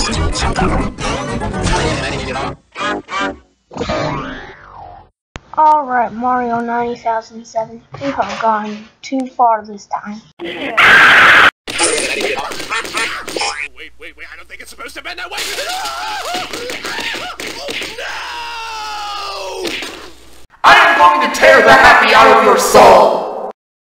Alright, Mario 9007, you have gone too far this time. Wait, I don't think it's supposed to bend that way! No! I am going to tear the happy out of your soul!